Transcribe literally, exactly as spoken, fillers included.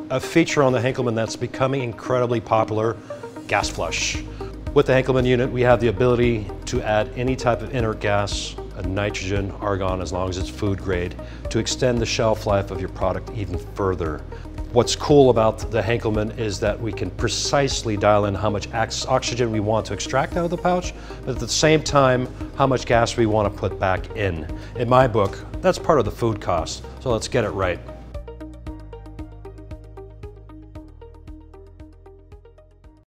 A feature on the Henkelmann that's becoming incredibly popular, gas flush. With the Henkelmann unit, we have the ability to add any type of inert gas, nitrogen, argon, as long as it's food grade, to extend the shelf life of your product even further. What's cool about the Henkelmann is that we can precisely dial in how much oxygen we want to extract out of the pouch, but at the same time, how much gas we want to put back in. In my book, that's part of the food cost, so let's get it right.